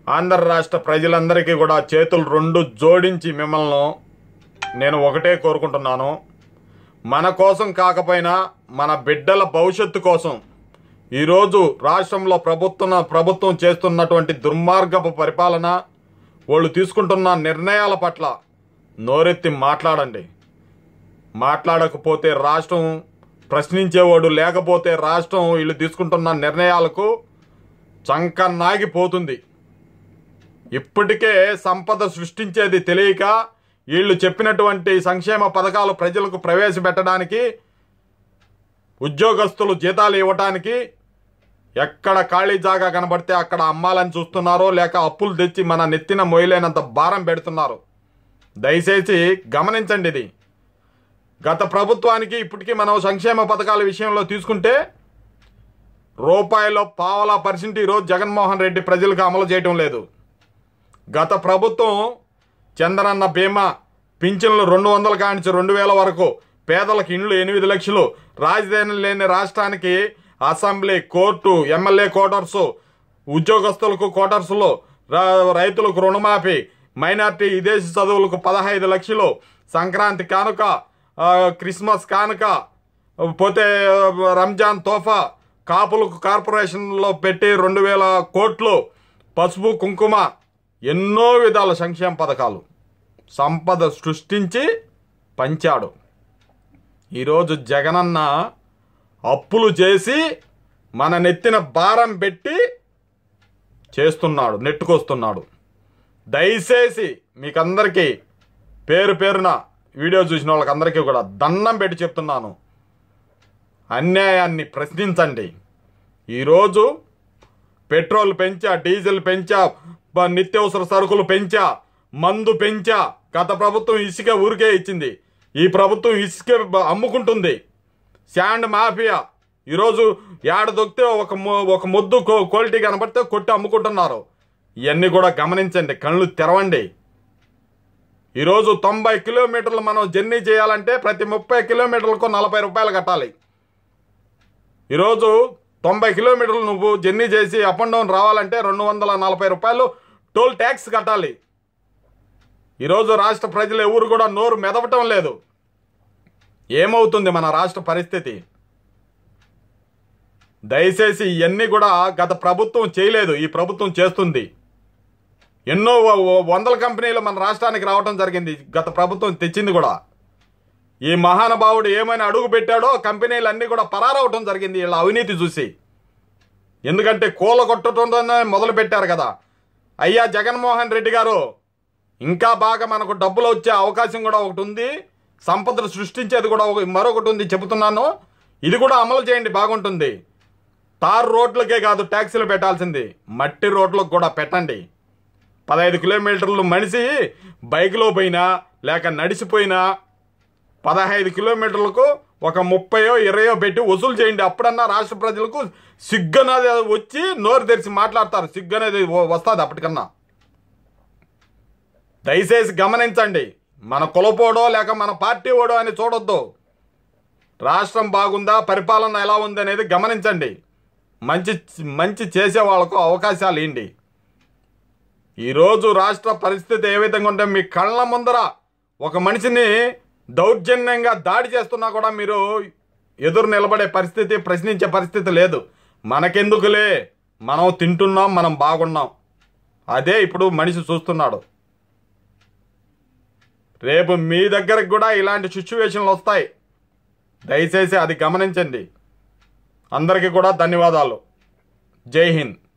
ఆంధ్ర రాష్ట్ర ప్రజలందరికీ కూడా చేతులు రెండు జోడించి మిమ్మల్ని నేను ఒకటే కోరుకుంటున్నాను. మన కోసం కాకపోయినా మన బిడ్డల భవిష్యత్తు కోసం ఈరోజు రాష్ట్రంలో ప్రభుత్వం చేస్తున్నటువంటి దుర్మార్గపు పరిపాలన, వాళ్ళు తీసుకుంటున్న నిర్ణయాల పట్ల నోరెత్తి మాట్లాడండి. మాట్లాడకపోతే రాష్ట్రం ప్రశ్నించేవాడు లేకపోతే రాష్ట్రం వీళ్ళు తీసుకుంటున్న నిర్ణయాలకు చంక నాగిపోతుంది. ఇప్పటికే సంపద సృష్టించేది తెలియక వీళ్ళు చెప్పినటువంటి సంక్షేమ పథకాలు ప్రజలకు ప్రవేశపెట్టడానికి, ఉద్యోగస్తులు జీతాలు ఇవ్వటానికి ఎక్కడ ఖాళీ జాగా కనబడితే అక్కడ అమ్మాలని చూస్తున్నారో, లేక అప్పులు తెచ్చి మన నెత్తిన మొయ్యలేనంత భారం పెడుతున్నారు. దయచేసి గమనించండి. ఇది గత ప్రభుత్వానికి ఇప్పటికీ మనం సంక్షేమ పథకాల విషయంలో తీసుకుంటే రూపాయలో పావలా % ఈరోజు జగన్మోహన్ రెడ్డి ప్రజలకు అమలు చేయటం లేదు. గత ప్రభుత్వం చంద్రన్న బీమా పింఛన్లు 200 కానించి 2000 వరకు, పేదలకు ఇండ్లు 8 లక్షలు, రాజధాని లేని రాష్ట్రానికి అసెంబ్లీ, కోర్టు, ఎమ్మెల్యే క్వార్టర్సు, ఉద్యోగస్తులకు క్వార్టర్సులు, రైతులకు రుణమాఫీ, మైనార్టీ విదేశీ చదువులకు 15 లక్షలు, సంక్రాంతి కానుక, క్రిస్మస్ కానుక, పోతే రంజాన్ తోఫా, కాపులకు కార్పొరేషన్లో పెట్టి 2000 కోట్లు, పసుపు కుంకుమ, ఎన్నో విధాల సంక్షేమ పథకాలు సంపద సృష్టించి పంచాడు. ఈరోజు జగనన్న అప్పులు చేసి మన నెత్తిన భారం పెట్టి చేస్తున్నాడు, నెట్టుకొస్తున్నాడు. దయచేసి మీకందరికీ పేరు పేరున వీడియో చూసిన వాళ్ళకందరికీ కూడా దండం పెట్టి చెప్తున్నాను, అన్యాయాన్ని ప్రశ్నించండి. ఈరోజు పెట్రోల్ పెంచా, డీజిల్ పెంచా, నిత్యావసర సరుకులు పెంచా, మందు పెంచా. గత ప్రభుత్వం ఇసుక ఊరికే ఇచ్చింది, ఈ ప్రభుత్వం ఇసుక అమ్ముకుంటుంది. శాండ్ మాఫియా ఈరోజు ఏడ దొక్కితే ఒక ముద్దు క్వాలిటీ కనబడితే కొట్టి అమ్ముకుంటున్నారు. ఇవన్నీ కూడా గమనించండి, కళ్ళు తెరవండి. ఈరోజు 90 కిలోమీటర్లు మనం జర్నీ చేయాలంటే ప్రతి 30 కిలోమీటర్లకు 40 రూపాయలు కట్టాలి. ఈరోజు 90 కిలోమీటర్లు నువ్వు జర్నీ చేసి అప్ అండ్ డౌన్ రావాలంటే 240 రూపాయలు టోల్ ట్యాక్స్ కట్టాలి. ఈరోజు రాష్ట్ర ప్రజలు ఎవరు కూడా నోరు మెదపటం లేదు. ఏమవుతుంది మన రాష్ట్ర పరిస్థితి? దయచేసి ఇవన్నీ కూడా గత ప్రభుత్వం చేయలేదు, ఈ ప్రభుత్వం చేస్తుంది. ఎన్నో 100 కంపెనీలు మన రాష్ట్రానికి రావటం జరిగింది, గత ప్రభుత్వం తెచ్చింది కూడా. ఈ మహానుభావుడు ఏమైనా అడుగు పెట్టాడో కంపెనీలన్నీ కూడా పరారవటం జరిగింది వీళ్ళ అవినీతి చూసి. ఎందుకంటే కూలగొట్టడంతోనే మొదలు పెట్టారు కదా. అయ్యా జగన్మోహన్ రెడ్డి గారు, ఇంకా బాగా మనకు డబ్బులు వచ్చే అవకాశం కూడా ఒకటి ఉంది, సంపదను సృష్టించేది కూడా మరొకటి ఉంది చెబుతున్నాను. ఇది కూడా అమలు చేయండి, బాగుంటుంది. తార్ రోడ్లకే కాదు ట్యాక్సీలు పెట్టాల్సింది, మట్టి రోడ్లకు కూడా పెట్టండి. 15 కిలోమీటర్లు మనిషి బైక్లో పోయినా లేక నడిచిపోయినా 15 కిలోమీటర్లకు ఒక 30-20 పెట్టి వసూలు చేయండి. అప్పుడన్నా రాష్ట్ర ప్రజలకు సిగ్గనేది వచ్చి నోరు తెరిచి మాట్లాడతారు, సిగ్గనేది వస్తుంది అప్పటికన్నా. దయచేసి గమనించండి, మన కులపోడో లేక మన పార్టీ ఓడో అని చూడొద్దు. రాష్ట్రం బాగుందా, పరిపాలన ఎలా ఉంది అనేది గమనించండి. మంచి చేసే వాళ్ళకు అవకాశాలు ఇవ్వండి. ఈరోజు రాష్ట్ర పరిస్థితి ఏ విధంగా ఉంటే మీ కళ్ళ ముందర ఒక మనిషిని దౌర్జన్యంగా దాడి చేస్తున్నా కూడా మీరు ఎదురు నిలబడే పరిస్థితి, ప్రశ్నించే పరిస్థితి లేదు. మనకెందుకులే, మనం తింటున్నాం, మనం బాగున్నాం, అదే ఇప్పుడు మనిషి చూస్తున్నాడు. రేపు మీ దగ్గరకు కూడా ఇలాంటి సిచ్యువేషన్లు వస్తాయి. దయచేసి అది గమనించండి. అందరికీ కూడా ధన్యవాదాలు. జై హింద్.